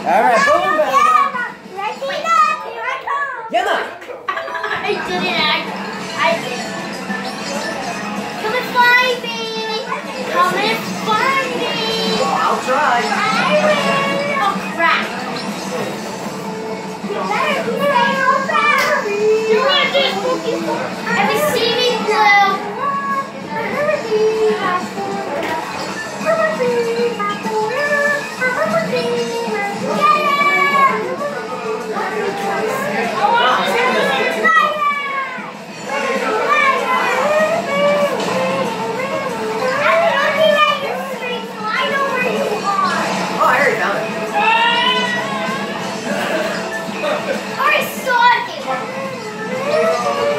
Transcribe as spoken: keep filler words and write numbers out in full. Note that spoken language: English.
Alright, boom, Bella. Ready? Here I come. Yama. I did it. I, I did it. Come and find me. Come and find me. Oh, I'll try. I will. Oh, crap. You better be saying crap. You're right, this cookie. Have you seen me, Blue? I saw it!